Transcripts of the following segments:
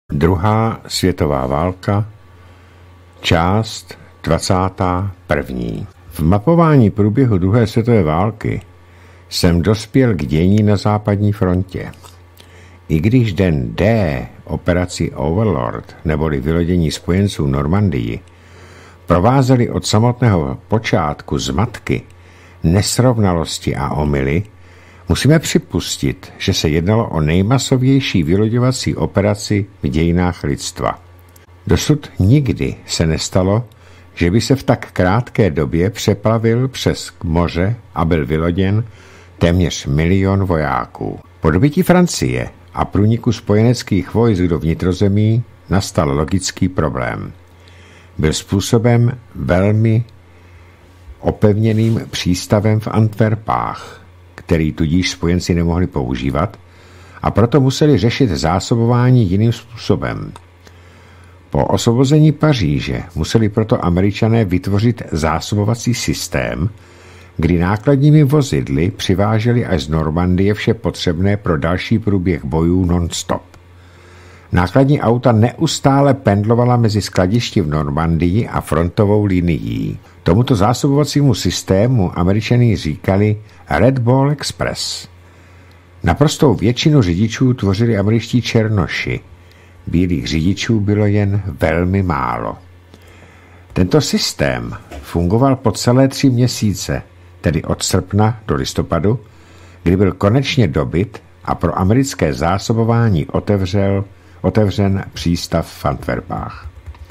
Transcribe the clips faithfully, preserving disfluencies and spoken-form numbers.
Druhá světová válka, část dvacátá první. V mapování průběhu druhé světové války jsem dospěl k dění na západní frontě. I když den D operaci Overlord neboli vylodění spojenců v Normandii provázeli od samotného počátku zmatky, nesrovnalosti a omyly, musíme připustit, že se jednalo o nejmasovější vyloďovací operaci v dějinách lidstva. Dosud nikdy se nestalo, že by se v tak krátké době přeplavil přes moře a byl vyloděn téměř milion vojáků. Po dobytí Francie a průniku spojeneckých vojsk do vnitrozemí nastal logický problém. Byl způsoben velmi opevněným přístavem v Antwerpách, který tudíž spojenci nemohli používat, a proto museli řešit zásobování jiným způsobem. Po osvobození Paříže museli proto Američané vytvořit zásobovací systém, kdy nákladními vozidly přiváželi až z Normandie vše potřebné pro další průběh bojů non-stop. Nákladní auta neustále pendlovala mezi skladišti v Normandii a frontovou linií. Tomuto zásobovacímu systému Američané říkali Red Ball Express. Naprostou většinu řidičů tvořili američtí černoši. Bílých řidičů bylo jen velmi málo. Tento systém fungoval po celé tři měsíce, tedy od srpna do listopadu, kdy byl konečně dobyt a pro americké zásobování otevřel, otevřen přístav v Antwerpách.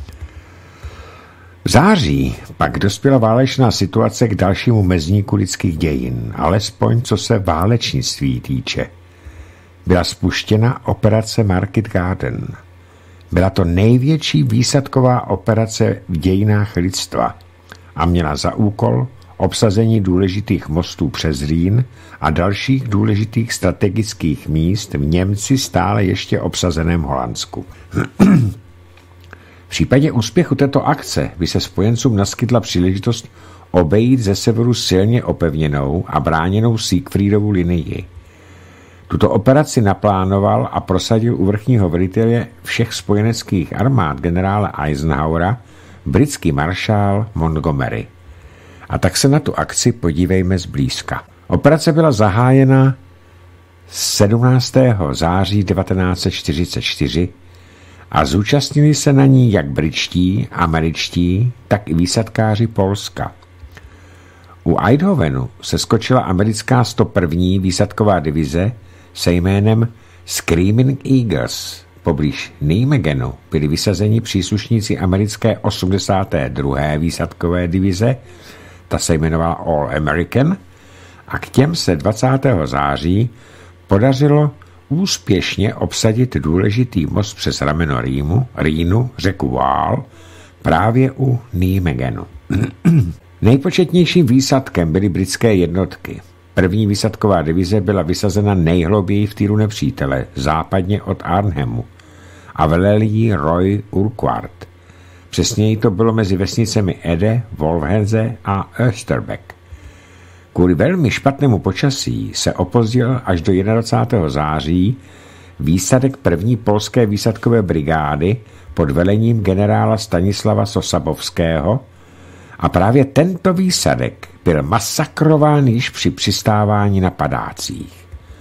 V září pak dospěla válečná situace k dalšímu mezníku lidských dějin, alespoň co se válečnictví týče. Byla spuštěna operace Market Garden. Byla to největší výsadková operace v dějinách lidstva a měla za úkol obsazení důležitých mostů přes Rýn a dalších důležitých strategických míst v Němci stále ještě obsazeném Holandsku. V případě úspěchu této akce by se spojencům naskytla příležitost obejít ze severu silně opevněnou a bráněnou Siegfriedovu linii. Tuto operaci naplánoval a prosadil u vrchního velitele všech spojeneckých armád generála Eisenhowera britský maršál Montgomery. A tak se na tu akci podívejme zblízka. Operace byla zahájena sedmnáctého září devatenáct set čtyřicet čtyři a zúčastnili se na ní jak britští, američtí, tak i výsadkáři Polska. U Eindhovenu se skočila americká sto první výsadková divize se jménem Screaming Eagles. Poblíž Nijmegenu byli vysazeni příslušníci americké osmdesáté druhé výsadkové divize, ta se jmenovala All American, a k těm se dvacátého září podařilo úspěšně obsadit důležitý most přes rameno Rýmu, Rýnu, řeku Wál, právě u Nijmegenu. Nejpočetnějším výsadkem byly britské jednotky. První výsadková divize byla vysazena nejhluběji v týru nepřítele, západně od Arnhemu, a velel jí Roy Urquhart. Přesněji to bylo mezi vesnicemi Ede, Wolfheze a Österbeck. Kvůli velmi špatnému počasí se opozdil až do dvacátého prvního září výsadek první polské výsadkové brigády pod velením generála Stanislava Sosabovského, a právě tento výsadek byl masakrován již při přistávání na padácích.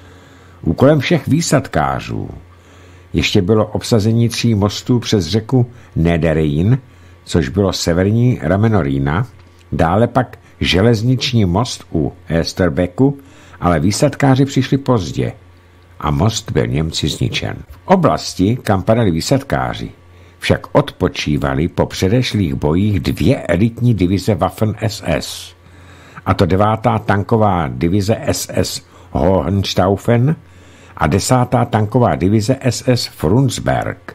Úkolem všech výsadkářů ještě bylo obsazení tří mostů přes řeku Nederrhein, což bylo severní rameno Rýna, dále pak železniční most u Österbecku, ale výsadkáři přišli pozdě a most byl Němci zničen. V oblasti, kam padali výsadkáři, však odpočívali po předešlých bojích dvě elitní divize Waffen S S, a to devátá tanková divize S S Hohenstaufen a desátá tanková divize S S Frundsberg.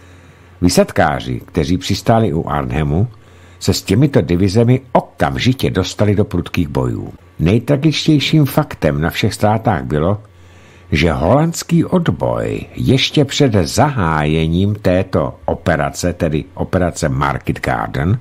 Výsadkáři, kteří přistáli u Arnhemu, se s těmito divizemi okamžitě dostali do prudkých bojů. Nejtragičtějším faktem na všech ztrátách bylo, že holandský odboj ještě před zahájením této operace, tedy operace Market Garden,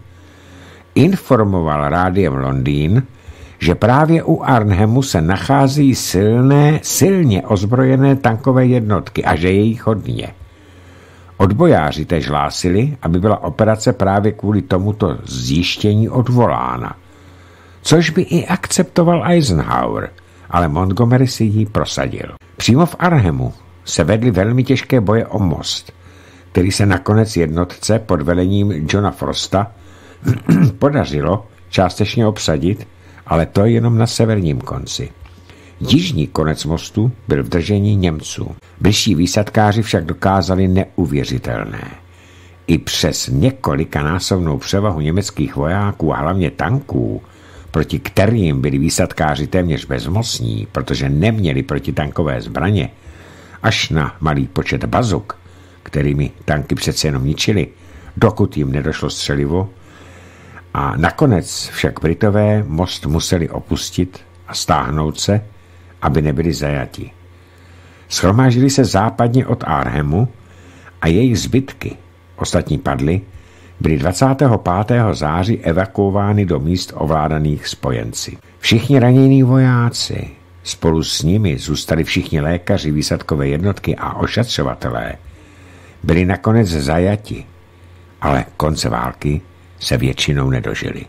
informoval rádiem Londýn, že právě u Arnhemu se nachází silné, silně ozbrojené tankové jednotky a že je jich hodně. Odbojáři též hlásili, aby byla operace právě kvůli tomuto zjištění odvolána, což by i akceptoval Eisenhower, ale Montgomery si ji prosadil. Přímo v Arnhemu se vedly velmi těžké boje o most, který se nakonec jednotce pod velením Johna Frosta podařilo částečně obsadit, ale to jenom na severním konci. Jižní konec mostu byl v držení Němců. Bližší výsadkáři však dokázali neuvěřitelné. I přes několikanásobnou převahu německých vojáků a hlavně tanků, proti kterým byli výsadkáři téměř bezmocní, protože neměli protitankové zbraně, až na malý počet bazuk, kterými tanky přece jenom ničili, dokud jim nedošlo střelivo, a nakonec však Britové most museli opustit a stáhnout se, aby nebyli zajati. Shromáždili se západně od Arnhemu a jejich zbytky, ostatní padly, byly dvacátého pátého září evakuovány do míst ovládaných spojenci. Všichni ranění vojáci, spolu s nimi zůstali všichni lékaři, výsadkové jednotky a ošetřovatelé, byli nakonec zajati, ale konce války se většinou nedožili.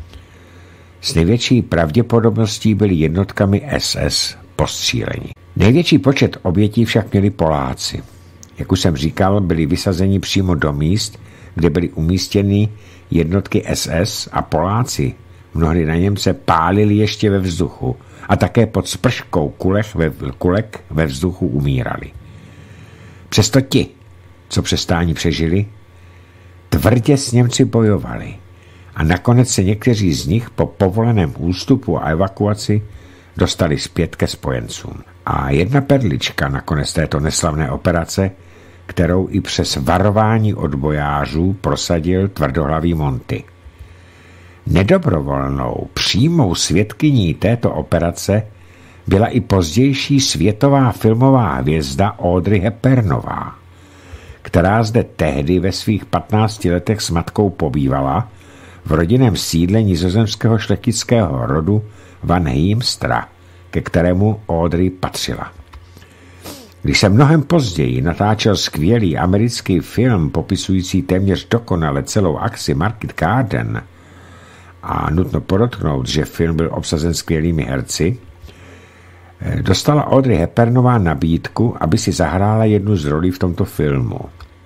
S největší pravděpodobností byli jednotkami S S postříleni. Největší počet obětí však měli Poláci. Jak už jsem říkal, byli vysazeni přímo do míst, kde byly umístěny jednotky S S a Poláci mnohdy na Němce pálili ještě ve vzduchu a také pod sprškou kulek ve, kulek ve vzduchu umírali. Přesto ti, co přestání přežili, tvrdě s Němci bojovali a nakonec se někteří z nich po povoleném ústupu a evakuaci dostali zpět ke spojencům. A jedna perlička nakonec této neslavné operace, kterou i přes varování odbojářů prosadil tvrdohlavý Monty. Nedobrovolnou přímou svědkyní této operace byla i pozdější světová filmová hvězda Audrey Hepburnová, která zde tehdy ve svých patnácti letech s matkou pobývala v rodinném sídle nizozemského šlechtického rodu Van Heemstra, ke kterému Audrey patřila. Když se mnohem později natáčel skvělý americký film popisující téměř dokonale celou akci Market Garden, a nutno podotknout, že film byl obsazen skvělými herci, dostala Audrey Hepburnová nabídku, aby si zahrála jednu z rolí v tomto filmu.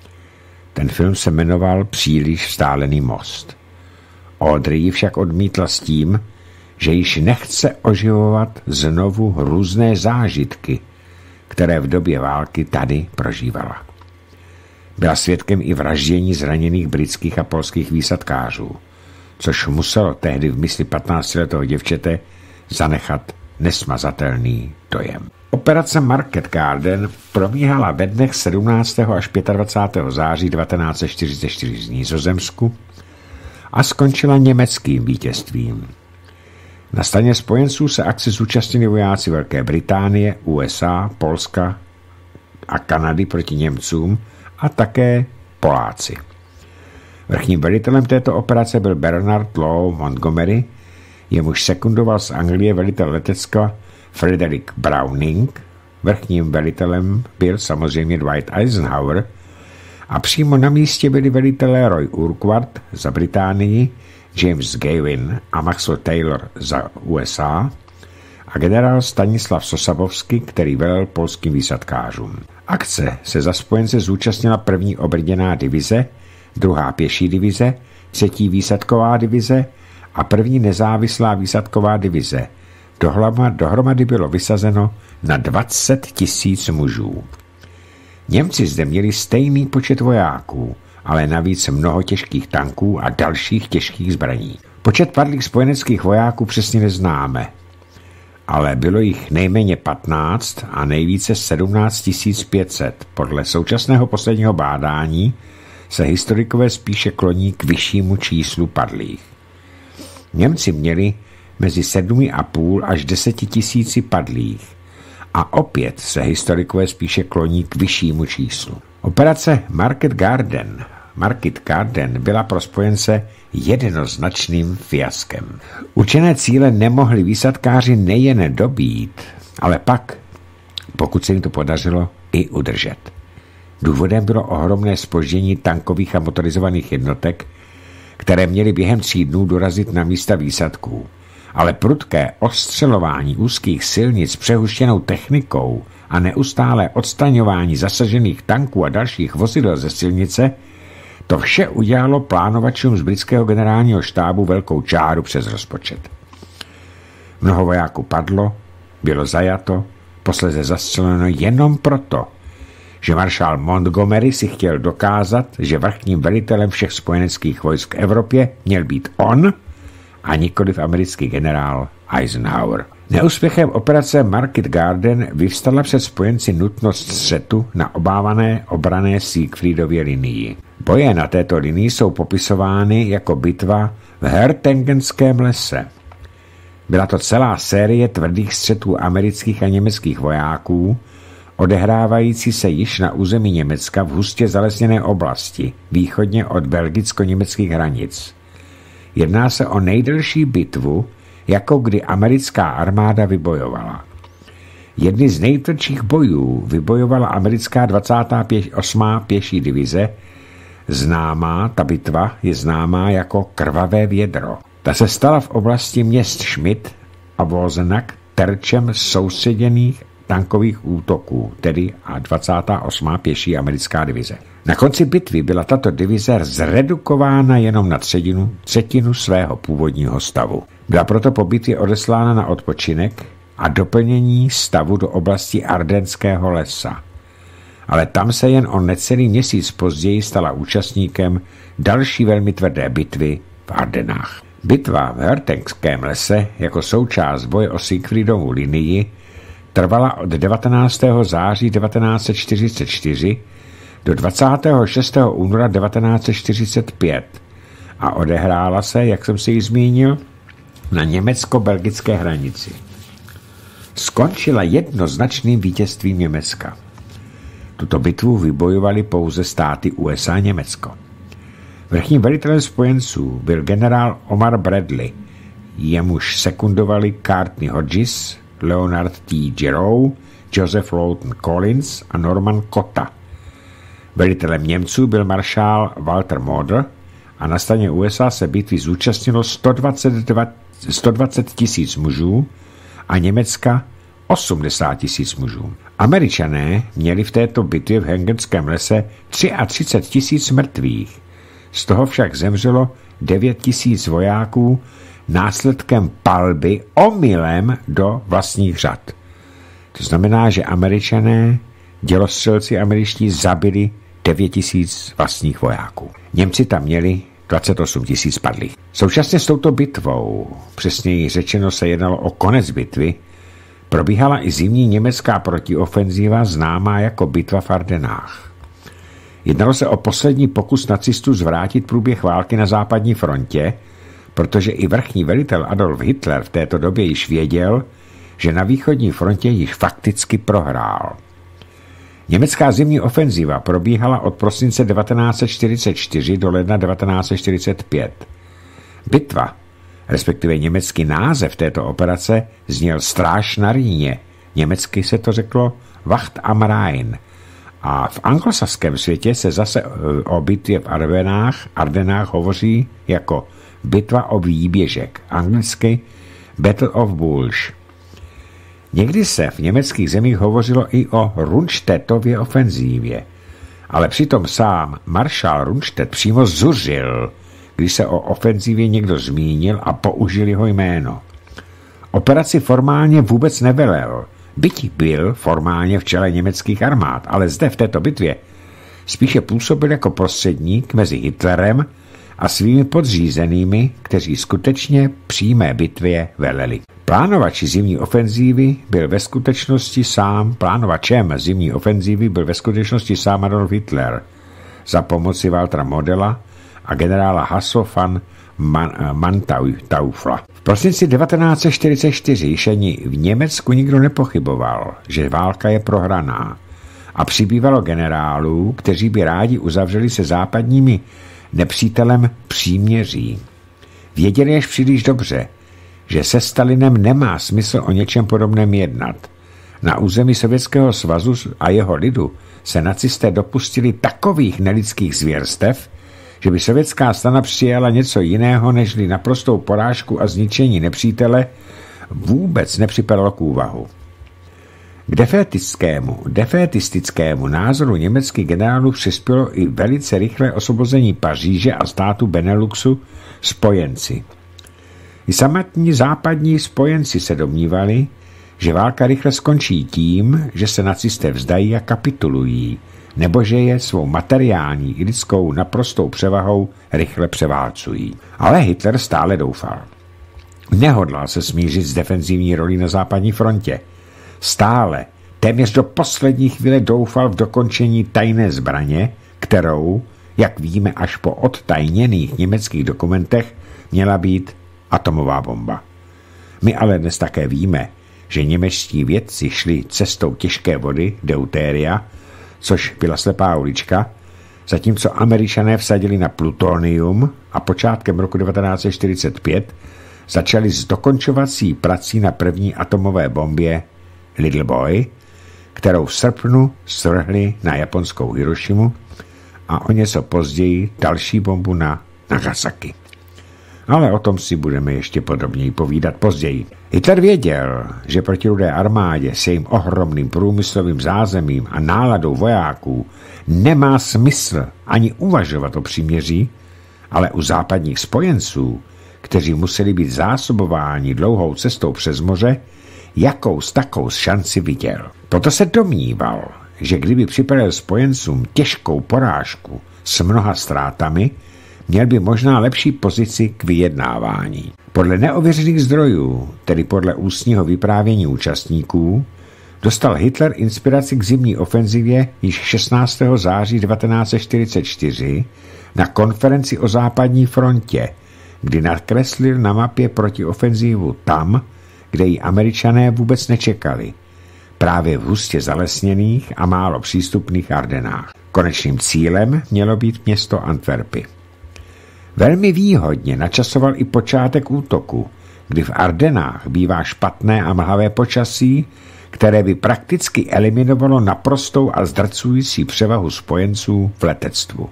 Ten film se jmenoval Příliš vzdálený most. Audrey ji však odmítla s tím, že již nechce oživovat znovu různé zážitky, které v době války tady prožívala. Byla svědkem i vraždění zraněných britských a polských výsadkářů, což muselo tehdy v mysli patnáctiletého děvčete zanechat nesmazatelný dojem. Operace Market Garden probíhala ve dnech sedmnáctého až dvacátého pátého září devatenáct set čtyřicet čtyři v Nizozemsku a skončila německým vítězstvím. Na straně spojenců se akci zúčastnili vojáci Velké Británie, U S A, Polska a Kanady proti Němcům a také Poláci. Vrchním velitelem této operace byl Bernard Law Montgomery, jemuž sekundoval z Anglie velitel letecka Frederick Browning, vrchním velitelem byl samozřejmě Dwight Eisenhower a přímo na místě byli velitelé Roy Urquhart za Británii, James Gavin a Maxwell Taylor za U S A a generál Stanislav Sosabowski, který velel polským výsadkářům. Akce se za spojence zúčastnila první obrněná divize, druhá pěší divize, třetí výsadková divize a první nezávislá výsadková divize. Dohromady bylo vysazeno na dvacet tisíc mužů. Němci zde měli stejný počet vojáků, ale navíc mnoho těžkých tanků a dalších těžkých zbraní. Počet padlých spojeneckých vojáků přesně neznáme, ale bylo jich nejméně patnáct a nejvíce sedmnáct tisíc pět set. Podle současného posledního bádání se historikové spíše kloní k vyššímu číslu padlých. Němci měli mezi sedm a půl až deset tisíci padlých a opět se historikové spíše kloní k vyššímu číslu. Operace Market Garden, Market Garden byla pro spojence jednoznačným fiaskem. Určené cíle nemohli výsadkáři nejen dobít, ale pak, pokud se jim to podařilo, i udržet. Důvodem bylo ohromné zpoždění tankových a motorizovaných jednotek, které měly během tří dnů dorazit na místa výsadků. Ale prudké ostřelování úzkých silnic přehuštěnou technikou a neustálé odstraňování zasažených tanků a dalších vozidel ze silnice, to vše udělalo plánovačům z britského generálního štábu velkou čáru přes rozpočet. Mnoho vojáků padlo, bylo zajato, posléze zastřeleno jenom proto, že maršál Montgomery si chtěl dokázat, že vrchním velitelem všech spojeneckých vojsk v Evropě měl být on a nikoliv americký generál Eisenhower. Neúspěchem operace Market Garden vyvstala před spojenci nutnost střetu na obávané obrané Siegfriedově linii. Boje na této linii jsou popisovány jako bitva v Hertengenském lese. Byla to celá série tvrdých střetů amerických a německých vojáků, odehrávající se již na území Německa v hustě zalesněné oblasti, východně od belgicko-německých hranic. Jedná se o nejdelší bitvu, jako kdy americká armáda vybojovala. Jedny z nejtvrdších bojů vybojovala americká dvacátá osmá pěší divize, známá, ta bitva je známá jako Krvavé vědro. Ta se stala v oblasti měst Schmidt a Wozenak terčem soustředěných tankových útoků, tedy a dvacátá osmá pěší americká divize. Na konci bitvy byla tato divize zredukována jenom na třetinu, třetinu svého původního stavu. Byla proto po bitvě odeslána na odpočinek a doplnění stavu do oblasti Ardenského lesa. Ale tam se jen o necelý měsíc později stala účastníkem další velmi tvrdé bitvy v Ardenách. Bitva v Hertenském lese jako součást boje o Siegfriedovu linii trvala od devatenáctého září devatenáct set čtyřicet čtyři do dvacátého šestého února devatenáct set čtyřicet pět a odehrála se, jak jsem si ji zmínil, na německo-belgické hranici. Skončila jednoznačným vítězstvím Německa. Tuto bitvu vybojovali pouze státy U S A a Německo. Vrchním velitelem spojenců byl generál Omar Bradley, jemuž sekundovali Courtney Hodges, Leonard T. Giroux, Joseph Lawton Collins a Norman Cotta. Velitelem Němců byl maršál Walter Model a na straně U S A se bitvy zúčastnilo sto dvacet tisíc mužů a Německa osmdesát tisíc mužů. Američané měli v této bitvě v Hertenském lese třicet tři tisíc mrtvých. Z toho však zemřelo devět tisíc vojáků následkem palby omylem do vlastních řad. To znamená, že Američané, dělostřelci američtí, zabili devět tisíc vlastních vojáků. Němci tam měli dvacet osm tisíc padlých. Současně s touto bitvou, přesněji řečeno se jednalo o konec bitvy, probíhala i zimní německá protiofenzíva známá jako bitva v Ardenách. Jednalo se o poslední pokus nacistů zvrátit průběh války na západní frontě, protože i vrchní velitel Adolf Hitler v této době již věděl, že na východní frontě již fakticky prohrál. Německá zimní ofenzíva probíhala od prosince devatenáct set čtyřicet čtyři do ledna devatenáct set čtyřicet pět. Bitva, respektive německý název této operace, zněl Stráž na Rýně. Německy se to řeklo Wacht am Rhein. A v anglosaském světě se zase o bitvě v Ardenách, Ardenách hovoří jako bitva o výběžek, anglicky Battle of Bulge. Někdy se v německých zemích hovořilo i o Rundstedtově ofenzívě, ale přitom sám maršál Rundstedt přímo zuřil, když se o ofenzívě někdo zmínil a použil jeho jméno. Operaci formálně vůbec nevelel, byť byl formálně v čele německých armád, ale zde v této bitvě spíše působil jako prostředník mezi Hitlerem a svými podřízenými, kteří skutečně přímé bitvě veleli. Plánovači zimní ofenzívy byl ve skutečnosti sám, plánovačem zimní ofenzívy byl ve skutečnosti sám Adolf Hitler za pomoci Waltera Modela a generála Hasso van Mantaufla. V prosinci devatenáct set čtyřicet čtyři již ani v Německu nikdo nepochyboval, že válka je prohraná a přibývalo generálů, kteří by rádi uzavřeli se západními nepřítelem příměří. Věděli až příliš dobře, že se Stalinem nemá smysl o něčem podobném jednat. Na území Sovětského svazu a jeho lidu se nacisté dopustili takových nelidských zvěrstev, že by sovětská strana přijala něco jiného, nežli naprostou porážku a zničení nepřítele, vůbec nepřipadalo k úvahu. K defétistickému, defétistickému názoru německých generálů přispělo i velice rychlé osvobození Paříže a státu Beneluxu spojenci. I samotní západní spojenci se domnívali, že válka rychle skončí tím, že se nacisté vzdají a kapitulují, nebo že je svou materiální i lidskou naprostou převahou rychle převálcují. Ale Hitler stále doufal. Nehodlal se smířit s defenzivní rolí na západní frontě. Stále, téměř do poslední chvíle doufal v dokončení tajné zbraně, kterou, jak víme až po odtajněných německých dokumentech, měla být atomová bomba. My ale dnes také víme, že němečtí vědci šli cestou těžké vody, deutéria, což byla slepá ulička, zatímco Američané vsadili na plutonium a počátkem roku devatenáct set čtyřicet pět začali s dokončovací prací na první atomové bombě Little Boy, kterou v srpnu svrhli na japonskou Hirošimu a o něco později další bombu na Nagasaki. Ale o tom si budeme ještě podrobněji povídat později. Hitler věděl, že proti Rudé armádě s jejím ohromným průmyslovým zázemím a náladou vojáků nemá smysl ani uvažovat o příměří, ale u západních spojenců, kteří museli být zásobováni dlouhou cestou přes moře, jakou s takou šanci viděl. Proto se domníval, že kdyby připadal spojencům těžkou porážku s mnoha ztrátami, měl by možná lepší pozici k vyjednávání. Podle neověřených zdrojů, tedy podle ústního vyprávění účastníků, dostal Hitler inspiraci k zimní ofenzivě již šestnáctého září devatenáct set čtyřicet čtyři na konferenci o západní frontě, kdy nakreslil na mapě protiofenzívu tam, kde ji Američané vůbec nečekali, právě v hustě zalesněných a málo přístupných Ardenách. Konečným cílem mělo být město Antwerpy. Velmi výhodně načasoval i počátek útoku, kdy v Ardenách bývá špatné a mlhavé počasí, které by prakticky eliminovalo naprostou a zdrcující převahu spojenců v letectvu.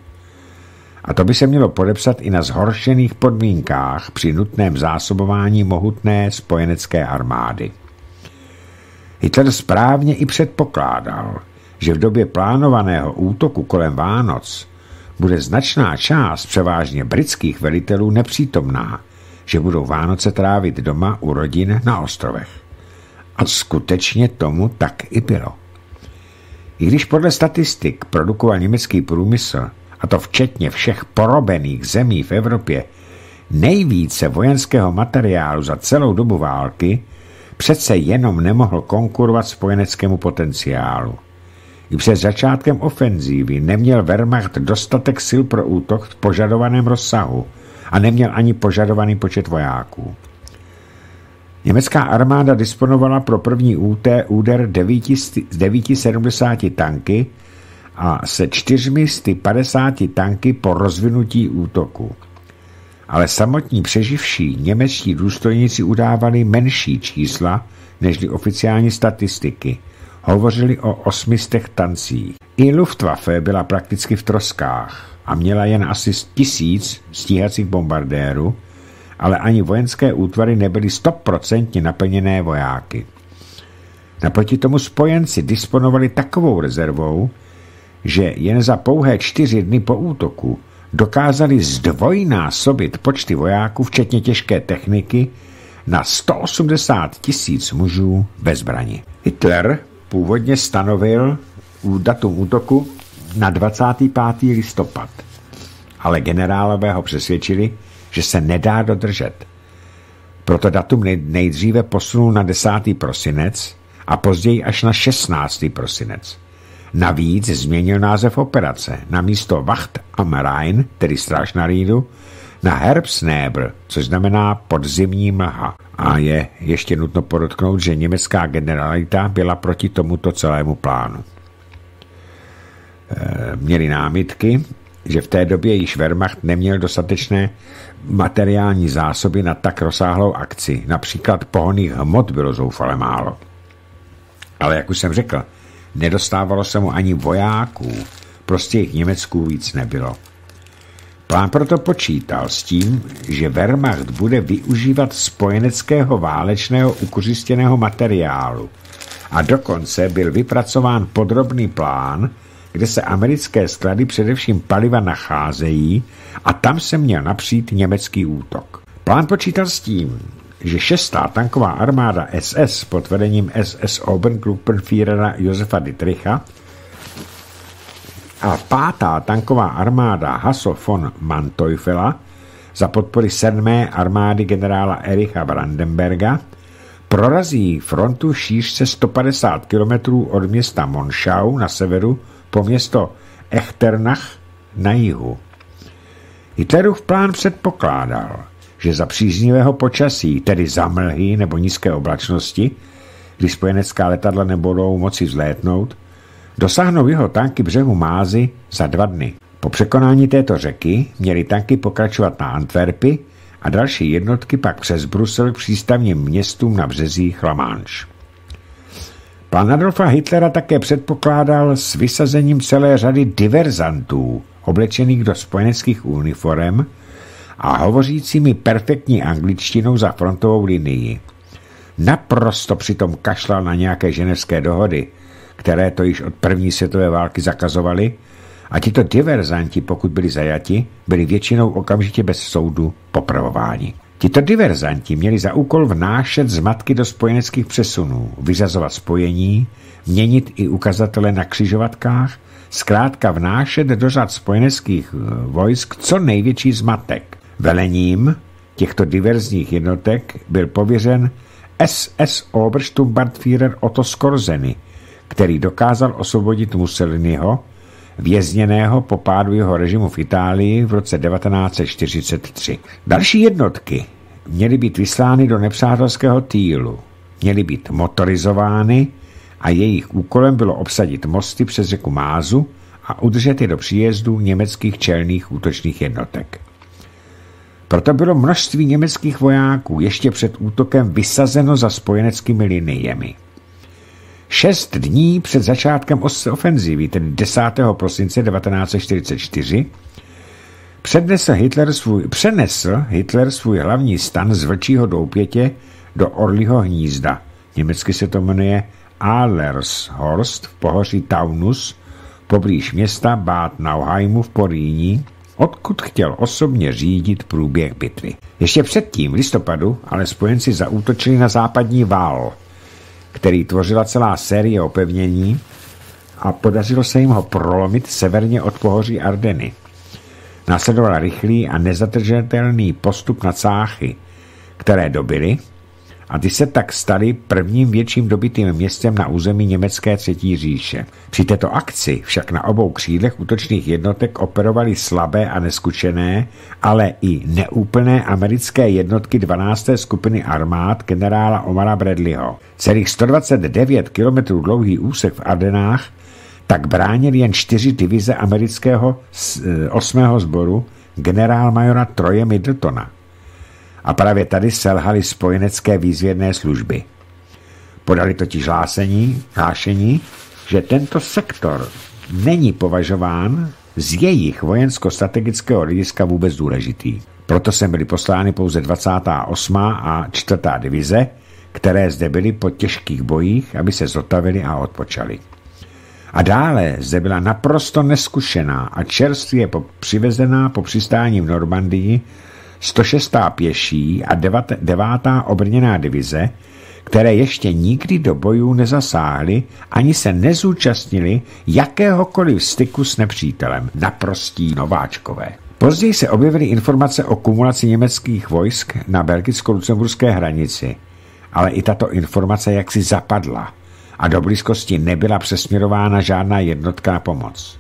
A to by se mělo podepsat i na zhoršených podmínkách při nutném zásobování mohutné spojenecké armády. Hitler správně i předpokládal, že v době plánovaného útoku kolem Vánoc bude značná část převážně britských velitelů nepřítomná, že budou Vánoce trávit doma u rodin na ostrovech. A skutečně tomu tak i bylo. I když podle statistik produkoval německý průmysl, a to včetně všech porobených zemí v Evropě, nejvíce vojenského materiálu za celou dobu války, přece jenom nemohl konkurovat spojeneckému potenciálu. I před začátkem ofenzívy neměl Wehrmacht dostatek sil pro útok v požadovaném rozsahu a neměl ani požadovaný počet vojáků. Německá armáda disponovala pro první úder devět set sedmdesát tanky a se čtyřmi sty padesáti tanky po rozvinutí útoku. Ale samotní přeživší němečtí důstojníci udávali menší čísla nežli oficiální statistiky. Hovořili o osmistech tancích. I Luftwaffe byla prakticky v troskách a měla jen asi tisíc stíhacích bombardérů, ale ani vojenské útvary nebyly stoprocentně naplněné vojáky. Naproti tomu spojenci disponovali takovou rezervou, že jen za pouhé čtyři dny po útoku dokázali zdvojnásobit počty vojáků, včetně těžké techniky, na sto osmdesát tisíc mužů ve zbrani. Hitler původně stanovil datum útoku na dvacátý pátý listopad, ale generálové ho přesvědčili, že se nedá dodržet. Proto datum nejdříve posunul na desátý prosinec a později až na šestnáctý prosinec. Navíc změnil název operace na místo Wacht am Rhein, tedy Stráž na Rýnu, na Herbstnebel, což znamená podzimní mlha. A je ještě nutno podotknout, že německá generalita byla proti tomuto celému plánu. E, měli námitky, že v té době již Wehrmacht neměl dostatečné materiální zásoby na tak rozsáhlou akci. Například pohonných hmot bylo zoufale málo. Ale jak už jsem řekl, nedostávalo se mu ani vojáků, prostě jich Německu víc nebylo. Plán proto počítal s tím, že Wehrmacht bude využívat spojeneckého válečného ukořistěného materiálu a dokonce byl vypracován podrobný plán, kde se americké sklady především paliva nacházejí a tam se měl napřít německý útok. Plán počítal s tím, že šestá tanková armáda S S pod vedením S S Obergruppenführera Josefa Dietricha a pátá tanková armáda Hasso von Manteufela za podpory sedmé armády generála Ericha Brandenberga prorazí frontu šířce sto padesát kilometrů od města Monschau na severu po město Echternach na jihu. Hitlerův plán předpokládal, že za příznivého počasí, tedy za mlhy nebo nízké oblačnosti, kdy spojenecká letadla nebudou moci vzlétnout, dosáhnou jeho tanky břehu Mázy za dva dny. Po překonání této řeky měly tanky pokračovat na Antwerpy a další jednotky pak přes Brusel k přístavním městům na březích La Manche. Plán Adolfa Hitlera také předpokládal s vysazením celé řady diverzantů, oblečených do spojeneckých uniforem a hovořícími perfektní angličtinou za frontovou linii. Naprosto přitom kašlal na nějaké ženevské dohody, které to již od první světové války zakazovaly, a tito diverzanti, pokud byli zajati, byli většinou okamžitě bez soudu popravováni. Tito diverzanti měli za úkol vnášet zmatky do spojeneckých přesunů, vyřazovat spojení, měnit i ukazatele na křižovatkách, zkrátka vnášet do řad spojeneckých vojsk co největší zmatek. Velením těchto diverzních jednotek byl pověřen S S Obersturmbannführer Otto Skorzeny, který dokázal osvobodit Mussoliniho, vězněného po pádu jeho režimu v Itálii v roce devatenáct set čtyřicet tři. Další jednotky měly být vyslány do nepřátelského týlu, měly být motorizovány a jejich úkolem bylo obsadit mosty přes řeku Mázu a udržet je do příjezdu německých čelných útočných jednotek. Proto bylo množství německých vojáků ještě před útokem vysazeno za spojeneckými liniemi. Šest dní před začátkem ofenzivy, tedy desátého prosince devatenáct set čtyřicet čtyři, přednesl Hitler svůj, přenesl Hitler svůj hlavní stan z Vlčího doupětě do Orlího hnízda. Německy se to jmenuje Adlershorst v pohoří Taunus, poblíž města Bad Nauheimu v Porýní, odkud chtěl osobně řídit průběh bitvy. Ještě předtím v listopadu ale spojenci zaútočili na západní val, který tvořila celá série opevnění, a podařilo se jim ho prolomit severně od pohoří Ardeny. Následoval rychlý a nezadržitelný postup na Cáchy, které dobyly, a ty se tak staly prvním větším dobytým městem na území německé třetí říše. Při této akci však na obou křídlech útočných jednotek operovaly slabé a neskučené, ale i neúplné americké jednotky dvanácté skupiny armád generála Omara Bradleyho. Celých sto dvacet devět kilometrů dlouhý úsek v Ardenách tak bránil jen čtyři divize amerického osmého sboru generálmajora Troje Middletona. A právě tady selhaly spojenecké výzvědné služby. Podali totiž hlásení, hlášení, že tento sektor není považován z jejich vojensko-strategického hlediska vůbec důležitý. Proto sem byly poslány pouze dvacátá osmá a čtvrtá divize, které zde byly po těžkých bojích, aby se zotavili a odpočali. A dále zde byla naprosto neskušená a čerstvě po, přivezená po přistání v Normandii sto šestá pěší a devátá obrněná divize, které ještě nikdy do bojů nezasáhly ani se nezúčastnili jakéhokoliv styku s nepřítelem, naprostí nováčkové. Později se objevily informace o kumulaci německých vojsk na belgicko-lucemburské hranici, ale i tato informace jaksi zapadla a do blízkosti nebyla přesměrována žádná jednotka na pomoc.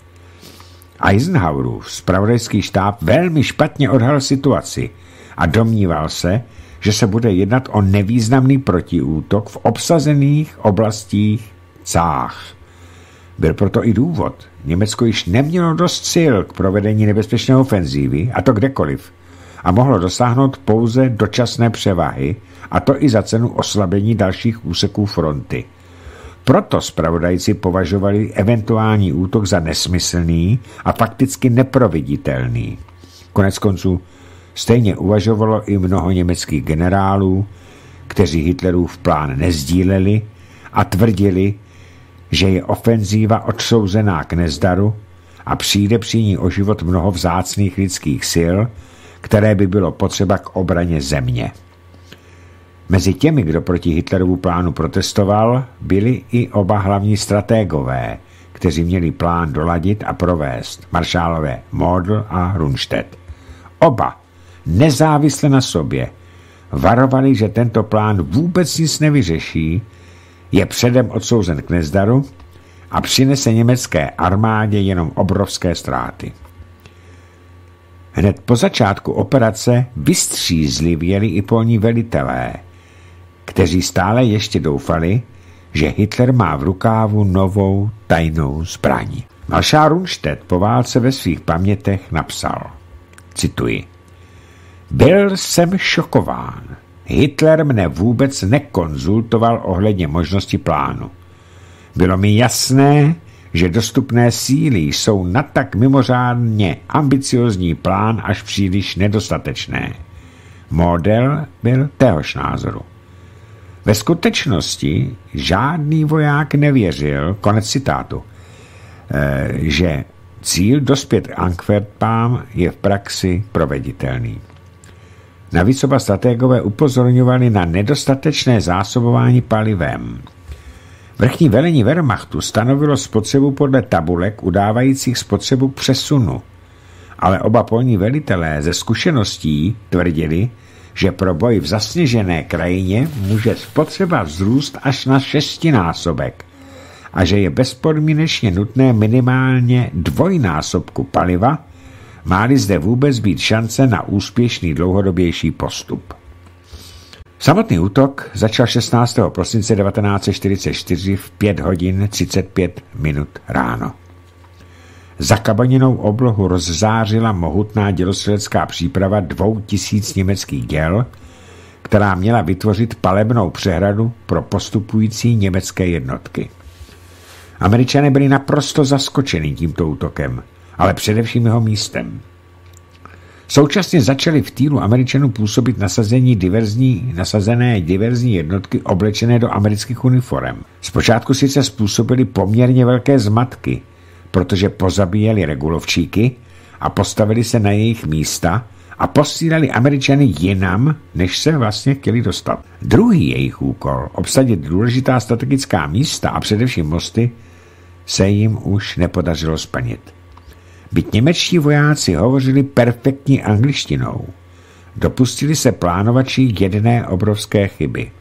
Eisenhowerův zpravodajský štáb velmi špatně odhalil situaci a domníval se, že se bude jednat o nevýznamný protiútok v obsazených oblastích Cách. Byl proto i důvod. Německo již nemělo dost sil k provedení nebezpečné ofenzívy, a to kdekoliv, a mohlo dosáhnout pouze dočasné převahy, a to i za cenu oslabení dalších úseků fronty. proto zpravodajci považovali eventuální útok za nesmyslný a fakticky neproveditelný. Konec konců stejně uvažovalo i mnoho německých generálů, kteří Hitlerův plán nezdíleli a tvrdili, že je ofenzíva odsouzená k nezdaru a přijde při ní o život mnoho vzácných lidských sil, které by bylo potřeba k obraně země. Mezi těmi, kdo proti Hitlerovu plánu protestoval, byli i oba hlavní stratégové, kteří měli plán doladit a provést, maršálové Model a Rundstedt. Oba, nezávisle na sobě, varovali, že tento plán vůbec nic nevyřeší, je předem odsouzen k nezdaru a přinese německé armádě jenom obrovské ztráty. Hned po začátku operace vystřízlivěli i polní velitelé, kteří stále ještě doufali, že Hitler má v rukávu novou tajnou zbraň. Maršál Rundstedt po válce ve svých pamětech napsal, cituji, byl jsem šokován. Hitler mne vůbec nekonzultoval ohledně možnosti plánu. Bylo mi jasné, že dostupné síly jsou na tak mimořádně ambiciozní plán až příliš nedostatečné. Model byl téhož názoru. Ve skutečnosti žádný voják nevěřil, konec citátu, že cíl dospět k Antwerpám je v praxi proveditelný. Navíc oba stratégové upozorňovali na nedostatečné zásobování palivem. Vrchní velení Wehrmachtu stanovilo spotřebu podle tabulek udávajících spotřebu přesunu, ale oba polní velitelé ze zkušeností tvrdili, že pro boj v zasněžené krajině může spotřeba vzrůst až na šestinásobek a že je bezpodmínečně nutné minimálně dvojnásobku paliva, má-li zde vůbec být šance na úspěšný dlouhodobější postup. Samotný útok začal šestnáctého prosince devatenáct set čtyřicet čtyři v pět hodin třicet pět minut ráno. Zakabaněnou oblohu rozzářila mohutná dělostřelecká příprava dvou tisíc německých děl, která měla vytvořit palebnou přehradu pro postupující německé jednotky. Američané byli naprosto zaskočeni tímto útokem, ale především jeho místem. Současně začaly v týlu Američanů působit nasazení diverzní, nasazené diverzní jednotky oblečené do amerických uniform. Zpočátku sice způsobili poměrně velké zmatky, protože pozabíjeli regulovčíky a postavili se na jejich místa a posílali Američany jinam, než se vlastně chtěli dostat. Druhý jejich úkol, obsadit důležitá strategická místa a především mosty, se jim už nepodařilo splnit. Byť němečtí vojáci hovořili perfektní angličtinou, dopustili se plánovači jedné obrovské chyby.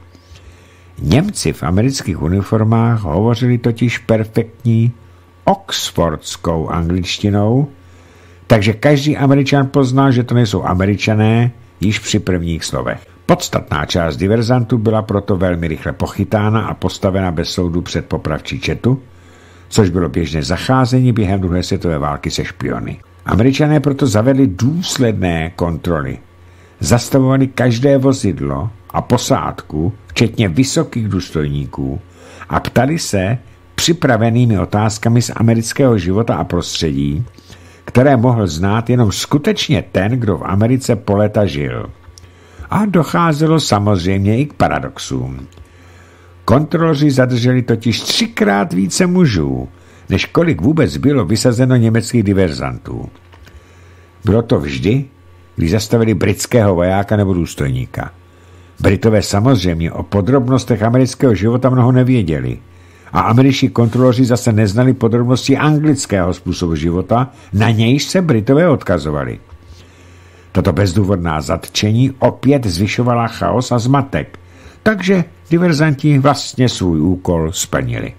Němci v amerických uniformách hovořili totiž perfektní oxfordskou angličtinou, takže každý Američan poznal, že to nejsou Američané již při prvních slovech. Podstatná část diverzantů byla proto velmi rychle pochytána a postavena bez soudu před popravčí četu, což bylo běžné zacházení během druhé světové války se špiony. Američané proto zavedli důsledné kontroly. Zastavovali každé vozidlo a posádku, včetně vysokých důstojníků, a ptali se připravenými otázkami z amerického života a prostředí, které mohl znát jenom skutečně ten, kdo v Americe po léta žil. A docházelo samozřejmě i k paradoxům. Kontroloři zadrželi totiž třikrát více mužů, než kolik vůbec bylo vysazeno německých diverzantů. Bylo to vždy, když zastavili britského vojáka nebo důstojníka. Britové samozřejmě o podrobnostech amerického života mnoho nevěděli a američtí kontroloři zase neznali podrobnosti anglického způsobu života, na nějž se Britové odkazovali. Tato bezdůvodná zatčení opět zvyšovala chaos a zmatek, takže diverzanti vlastně svůj úkol splnili.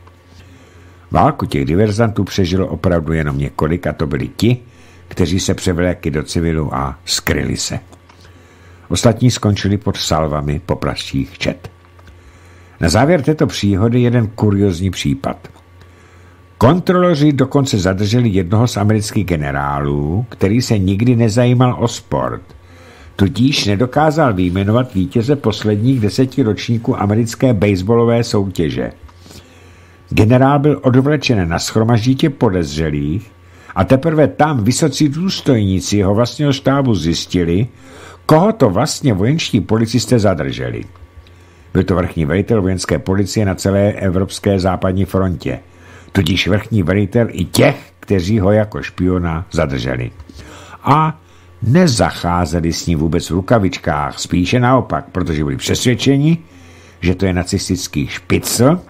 Válku těch diverzantů přežilo opravdu jenom několik a to byli ti, kteří se převlékli do civilu a skryli se. Ostatní skončili pod salvami popražských čet. Na závěr této příhody jeden kuriozní případ. Kontroloři dokonce zadrželi jednoho z amerických generálů, který se nikdy nezajímal o sport, tudíž nedokázal vyjmenovat vítěze posledních deseti ročníků americké baseballové soutěže. Generál byl odvlečen na shromaždítě podezřelých a teprve tam vysocí důstojníci jeho vlastního štábu zjistili, koho to vlastně vojenští policisté zadrželi. Byl to vrchní velitel vojenské policie na celé evropské západní frontě, tudíž vrchní velitel i těch, kteří ho jako špiona zadrželi. A nezacházeli s ním vůbec v rukavičkách, spíše naopak, protože byli přesvědčeni, že to je nacistický špicl,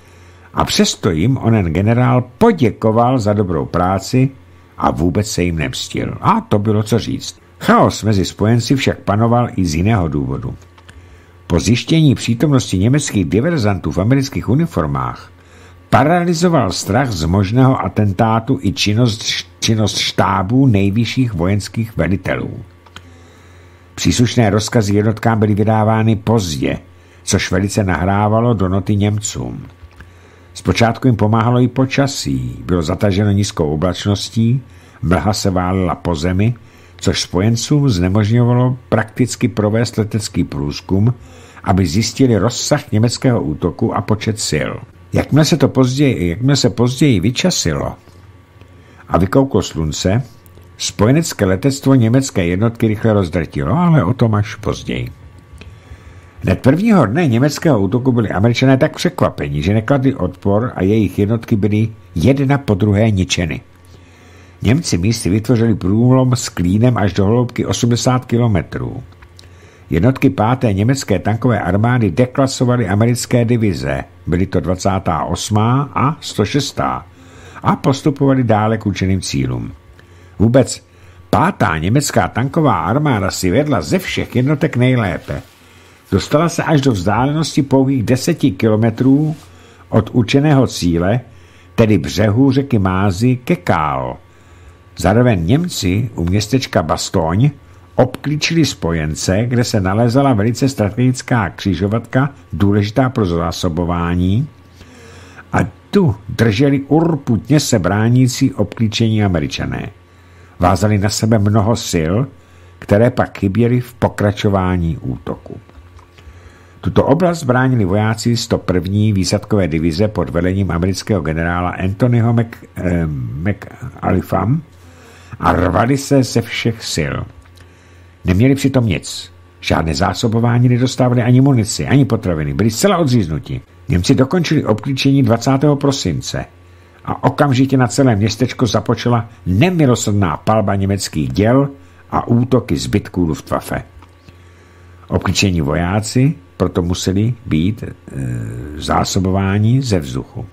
a přesto jim onen generál poděkoval za dobrou práci a vůbec se jim nemstil. A to bylo co říct. Chaos mezi spojenci však panoval i z jiného důvodu. Po zjištění přítomnosti německých diverzantů v amerických uniformách paralyzoval strach z možného atentátu i činnost, činnost štábů nejvyšších vojenských velitelů. Příslušné rozkazy jednotkám byly vydávány pozdě, což velice nahrávalo do noty Němcům. Zpočátku jim pomáhalo i počasí, bylo zataženo nízkou oblačností, mlha se válila po zemi, což spojencům znemožňovalo prakticky provést letecký průzkum, aby zjistili rozsah německého útoku a počet sil. Jakmile se to později, jakmile se později vyčasilo a vykouklo slunce, spojenecké letectvo německé jednotky rychle rozdrtilo, ale o tom až později. Hned prvního dne německého útoku byli Američané tak překvapeni, že nekladli odpor a jejich jednotky byly jedna po druhé ničeny. Němci místy vytvořili průlom s klínem až do hloubky osmdesát kilometrů. Jednotky páté německé tankové armády deklasovaly americké divize, byly to dvacátá osmá a sto šestá a postupovali dále k určeným cílům. Vůbec pátá německá tanková armáda si vedla ze všech jednotek nejlépe. Dostala se až do vzdálenosti pouhých deseti kilometrů od určeného cíle, tedy břehu řeky Mázy ke Kál. Zároveň Němci u městečka Bastoň obklíčili spojence, kde se nalézala velice strategická křižovatka, důležitá pro zásobování, a tu drželi urputně se bránící obklíčení Američané. Vázali na sebe mnoho sil, které pak chyběly v pokračování útoku. Tuto oblast bránili vojáci sto první výsadkové divize pod velením amerického generála Anthonyho Mc, eh, McAliffam a rvali se ze všech sil. Neměli přitom nic. Žádné zásobování nedostávali ani munici, ani potraviny. Byli zcela odříznuti. Němci dokončili obklíčení dvacátého prosince a okamžitě na celé městečko započala nemilosrdná palba německých děl a útoky zbytků Luftwaffe. Obklíčení vojáci proto museli být e, zásobováni ze vzduchu.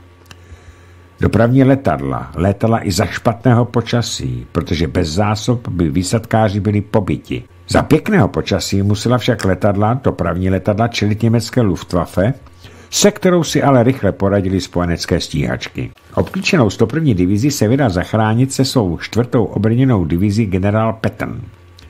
Dopravní letadla létala i za špatného počasí, protože bez zásob by výsadkáři byli pobiti. Za pěkného počasí musela však letadla, dopravní letadla, čelit německé Luftwaffe, se kterou si ale rychle poradili spojenecké stíhačky. Obklíčenou sto první divizi se vydal zachránit se svou čtvrtou obrněnou divizí generál Patton.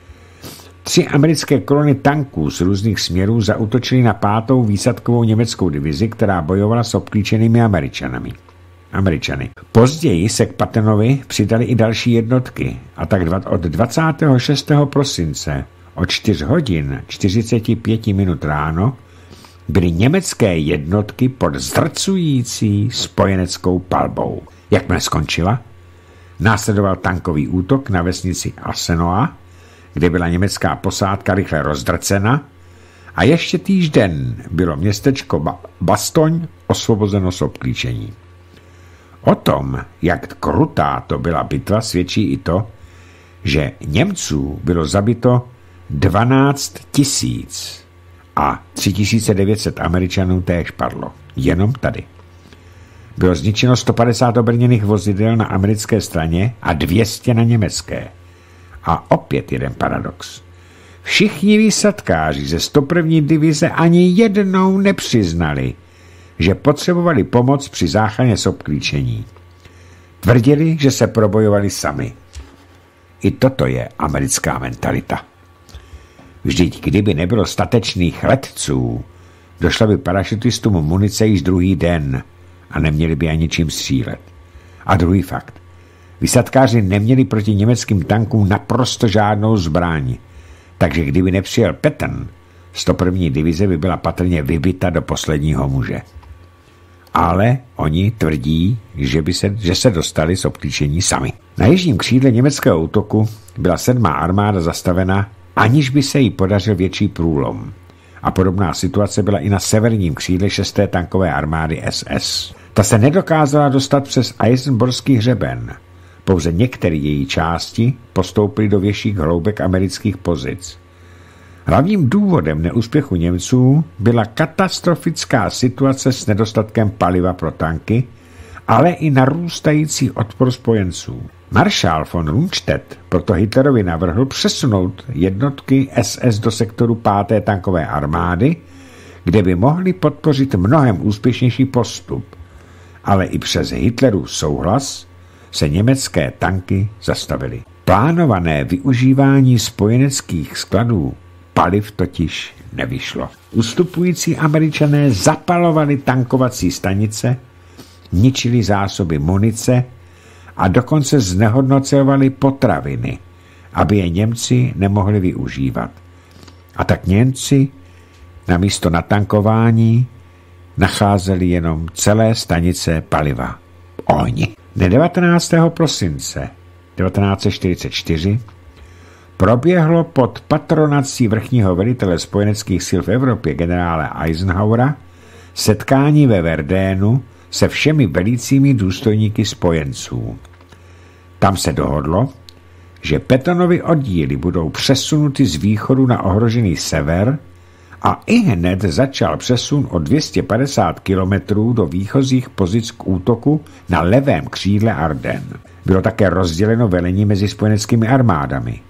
Tři americké kolony tanků z různých směrů zaútočily na pátou výsadkovou německou divizi, která bojovala s obklíčenými Američanami. Američany. Později se k Pattonovi přidali i další jednotky a tak od dvacátého šestého prosince od čtyři hodin čtyřicet pět minut ráno byly německé jednotky pod zdrcující spojeneckou palbou. Jakmile skončila, následoval tankový útok na vesnici Asenoa, kde byla německá posádka rychle rozdrcena, a ještě týžden bylo městečko Bastoň osvobozeno z obklíčení. O tom, jak krutá to byla bitva, svědčí i to, že Němců bylo zabito dvanáct tisíc a tři tisíce devět set Američanů též padlo. Jenom tady. Bylo zničeno sto padesát obrněných vozidel na americké straně a dvě stě na německé. A opět jeden paradox. Všichni výsadkáři ze sto první divize ani jednou nepřiznali, že potřebovali pomoc při záchraně z obklíčení. Tvrdili, že se probojovali sami. I toto je americká mentalita. Vždyť kdyby nebylo statečných letců, došla by parašutistům munice již druhý den a neměli by ani čím střílet. A druhý fakt. Vysadkáři neměli proti německým tankům naprosto žádnou zbraň, takže kdyby nepřijel Patton, sto první divize by byla patrně vybita do posledního muže. ale oni tvrdí, že, by se, že se dostali z obklíčení sami. Na jižním křídle německého útoku byla sedmá armáda zastavena, aniž by se jí podařil větší průlom. A podobná situace byla i na severním křídle šesté tankové armády S S. Ta se nedokázala dostat přes Eisenborský hřeben. Pouze některé její části postoupily do větších hloubek amerických pozic. Hlavním důvodem neúspěchu Němců byla katastrofická situace s nedostatkem paliva pro tanky, ale i narůstající odpor spojenců. Maršál von Rundstedt proto Hitlerovi navrhl přesunout jednotky S S do sektoru páté tankové armády, kde by mohli podpořit mnohem úspěšnější postup. Ale i přes Hitlerův souhlas se německé tanky zastavily. Plánované využívání spojeneckých skladů paliv totiž nevyšlo. Ustupující Američané zapalovali tankovací stanice, ničili zásoby munice a dokonce znehodnocovali potraviny, aby je Němci nemohli využívat. A tak Němci namísto natankování nacházeli jenom celé stanice paliva. Oni. Dne devatenáctého prosince devatenáct set čtyřicet čtyři proběhlo pod patronací vrchního velitele spojeneckých sil v Evropě generála Eisenhowera setkání ve Verdénu se všemi velícími důstojníky spojenců. Tam se dohodlo, že Pattonovy oddíly budou přesunuty z východu na ohrožený sever a ihned začal přesun o dvě stě padesát kilometrů do výchozích pozic k útoku na levém křídle Arden. Bylo také rozděleno velení mezi spojeneckými armádami.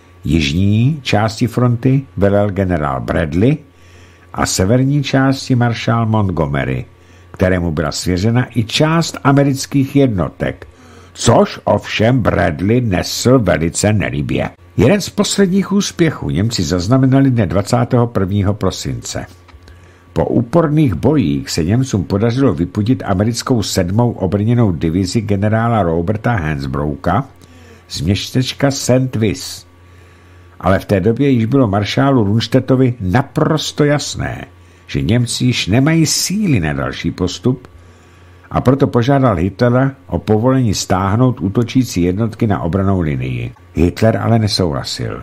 Jižní části fronty velel generál Bradley a severní části maršál Montgomery, kterému byla svěřena i část amerických jednotek, což ovšem Bradley nesl velice nelibě. Jeden z posledních úspěchů Němci zaznamenali dne dvacátého prvního prosince. Po úporných bojích se Němcům podařilo vypudit americkou sedmou obrněnou divizi generála Roberta Hansbrouka z městečka Saint Vis. Ale v té době již bylo maršálu Rundstedtovi naprosto jasné, že Němci již nemají síly na další postup, a proto požádal Hitlera o povolení stáhnout útočící jednotky na obrannou linii. Hitler ale nesouhlasil.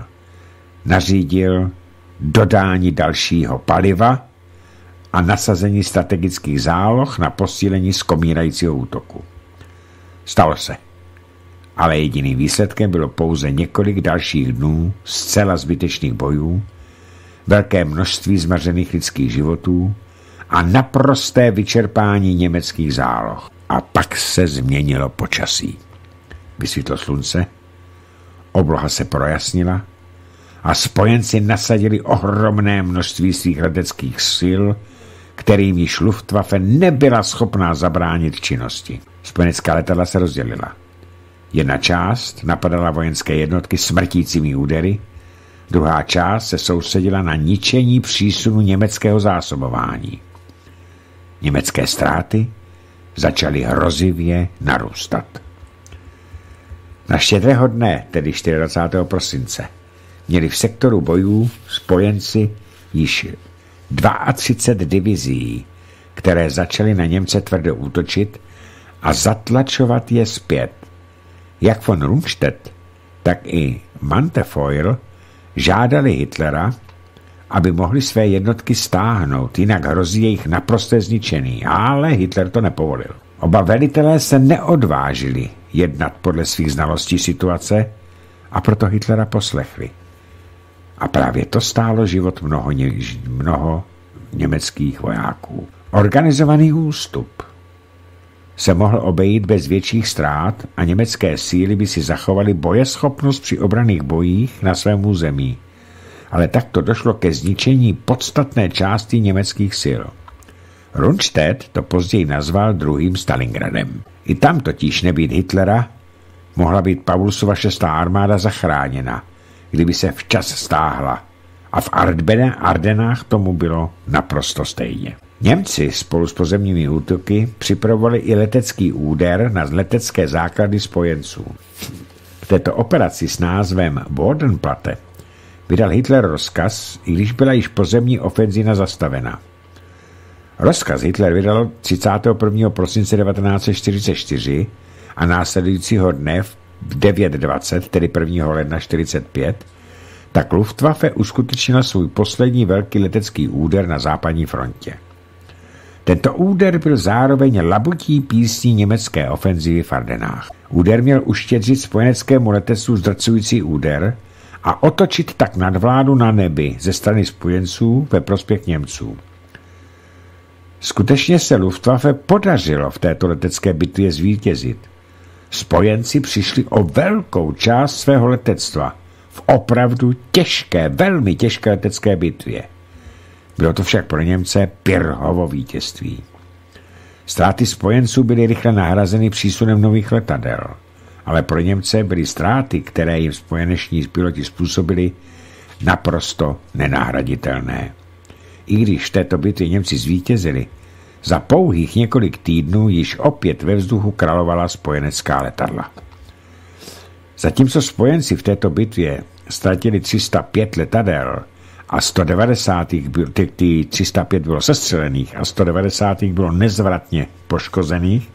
Nařídil dodání dalšího paliva a nasazení strategických záloh na posílení skomírajícího útoku. Stalo se. Ale jediným výsledkem bylo pouze několik dalších dnů zcela zbytečných bojů, velké množství zmařených lidských životů a naprosté vyčerpání německých záloh. A pak se změnilo počasí. Vysvítlo slunce, obloha se projasnila a spojenci nasadili ohromné množství svých leteckých sil, kterým již Luftwaffe nebyla schopná zabránit činnosti. Spojenecká letadla se rozdělila. Jedna část napadala vojenské jednotky smrtícími údery, druhá část se soustředila na ničení přísunu německého zásobování. Německé ztráty začaly hrozivě narůstat. Na štědrého dne, tedy dvacátého čtvrtého prosince, měli v sektoru bojů spojenci již třicet dva divizí, které začaly na Němce tvrdě útočit a zatlačovat je zpět. Jak von Rundstedt, tak i Manteuffel žádali Hitlera, aby mohli své jednotky stáhnout, jinak hrozí jejich naprosté zničení, ale Hitler to nepovolil. Oba velitelé se neodvážili jednat podle svých znalostí situace a proto Hitlera poslechli. A právě to stálo život mnoho, ně, mnoho německých vojáků. Organizovaný ústup se mohl obejít bez větších ztrát a německé síly by si zachovaly bojeschopnost při obranných bojích na svém území. Ale takto došlo ke zničení podstatné části německých sil. Rundstedt to později nazval druhým Stalingradem. I tam totiž nebýt Hitlera, mohla být Paulusova šestá armáda zachráněna, kdyby se včas stáhla. A v Ardenách tomu bylo naprosto stejně. Němci spolu s pozemními útoky připravovali i letecký úder na letecké základy spojenců. V této operaci s názvem Bodenplatte vydal Hitler rozkaz, i když byla již pozemní ofenzíva zastavena. Rozkaz Hitler vydal třicátého prvního prosince devatenáct set čtyřicet čtyři a následujícího dne v devět dvacet, tedy prvního ledna čtyřicet pět, tak Luftwaffe uskutečnila svůj poslední velký letecký úder na západní frontě. Tento úder byl zároveň labutí písní německé ofenzivy v Ardenách. Úder měl uštědřit spojeneckému letectvu zdrcující úder a otočit tak nadvládu na nebi ze strany spojenců ve prospěch Němců. Skutečně se Luftwaffe podařilo v této letecké bitvě zvítězit. Spojenci přišli o velkou část svého letectva v opravdu těžké, velmi těžké letecké bitvě. Bylo to však pro Němce Pirhovo vítězství. Ztráty spojenců byly rychle nahrazeny přísunem nových letadel, ale pro Němce byly ztráty, které jim spojeneční piloti způsobili, naprosto nenahraditelné. I když v této bitvě Němci zvítězili, za pouhých několik týdnů již opět ve vzduchu královala spojenecká letadla. Zatímco spojenci v této bitvě ztratili tři sta pět letadel a sto devadesát ty tři sta pět bylo sestřelených a sto devadesát bylo nezvratně poškozených,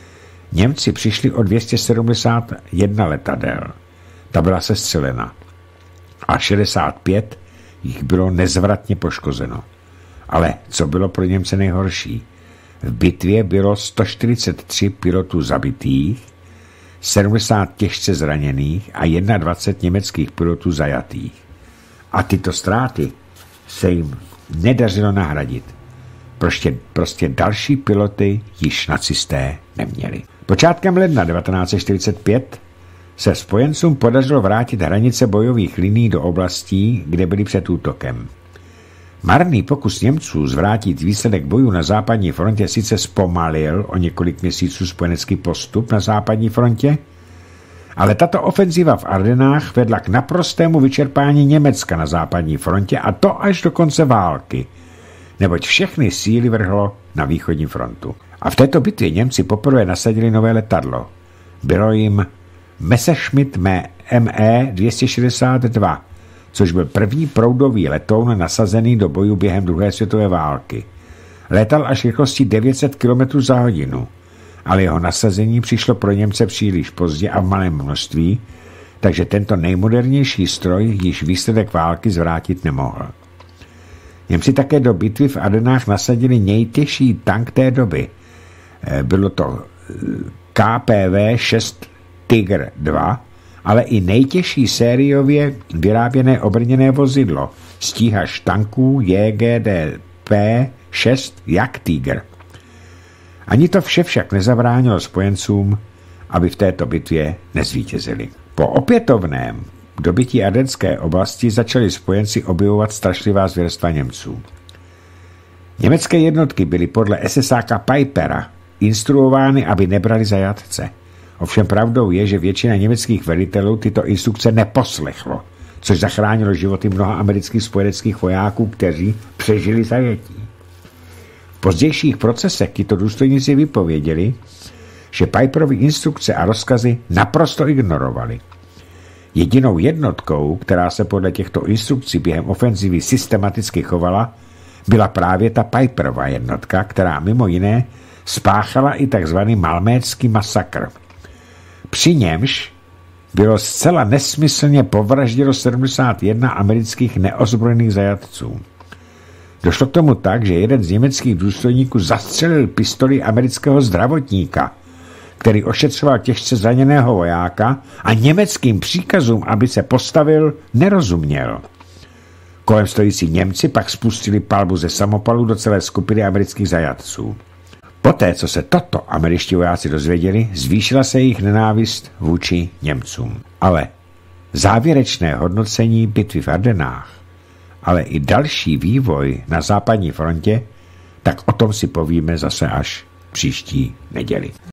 Němci přišli o dvě stě sedmdesát jedna letadel. Ta byla sestřelena a šedesát pět jich bylo nezvratně poškozeno. Ale co bylo pro Němce nejhorší? V bitvě bylo sto čtyřicet tři pilotů zabitých, sedmdesát těžce zraněných a dvacet jedna německých pilotů zajatých. A tyto ztráty se jim nedařilo nahradit. Prostě, prostě další piloty již nacisté neměli. Počátkem ledna devatenáct set čtyřicet pět se spojencům podařilo vrátit hranice bojových linií do oblastí, kde byly před útokem. Marný pokus Němců zvrátit výsledek bojů na západní frontě sice zpomalil o několik měsíců spojenecký postup na západní frontě, ale tato ofenziva v Ardenách vedla k naprostému vyčerpání Německa na západní frontě a to až do konce války, neboť všechny síly vrhlo na východní frontu. A v této bitvě Němci poprvé nasadili nové letadlo. Bylo jim Messerschmitt M E dvě stě šedesát dva, což byl první proudový letoun nasazený do bojů během druhé světové války. Létal až rychlostí devět set kilometrů za hodinu, ale jeho nasazení přišlo pro Němce příliš pozdě a v malém množství, takže tento nejmodernější stroj již výsledek války zvrátit nemohl. Němci také do bitvy v Ardenách nasadili nejtěžší tank té doby. Bylo to K P V šest Tiger dva, ale i nejtěžší sériově vyráběné obrněné vozidlo, stíhač tanků J G D P šest jak Tiger. Ani to vše však nezabránilo spojencům, aby v této bitvě nezvítězili. Po opětovném dobytí ardenské oblasti začali spojenci objevovat strašlivá zvěrstva Němců. Německé jednotky byly podle esesáka Pipera instruovány, aby nebrali zajatce. Ovšem pravdou je, že většina německých velitelů tyto instrukce neposlechlo, což zachránilo životy mnoha amerických spojeneckých vojáků, kteří přežili zajetí. V pozdějších procesech tyto důstojníci vypověděli, že Piperovy instrukce a rozkazy naprosto ignorovali. Jedinou jednotkou, která se podle těchto instrukcí během ofenzivy systematicky chovala, byla právě ta Piperova jednotka, která mimo jiné spáchala i tzv. Malmécký masakr. Při němž bylo zcela nesmyslně povražděno sedmdesát jedna amerických neozbrojených zajatců. Došlo k tomu tak, že jeden z německých důstojníků zastřelil pistoli amerického zdravotníka, který ošetřoval těžce zraněného vojáka a německým příkazům, aby se postavil, nerozuměl. Kolem stojící Němci pak spustili palbu ze samopalu do celé skupiny amerických zajatců. Poté, co se toto američtí vojáci dozvěděli, zvýšila se jejich nenávist vůči Němcům. Ale závěrečné hodnocení bitvy v Ardenách, ale i další vývoj na západní frontě, tak o tom si povíme zase až příští neděli.